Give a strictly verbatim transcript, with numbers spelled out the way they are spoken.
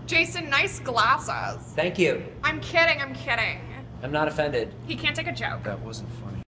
Jason, nice glasses. Thank you. I'm kidding, I'm kidding. I'm not offended. He can't take a joke. That wasn't funny.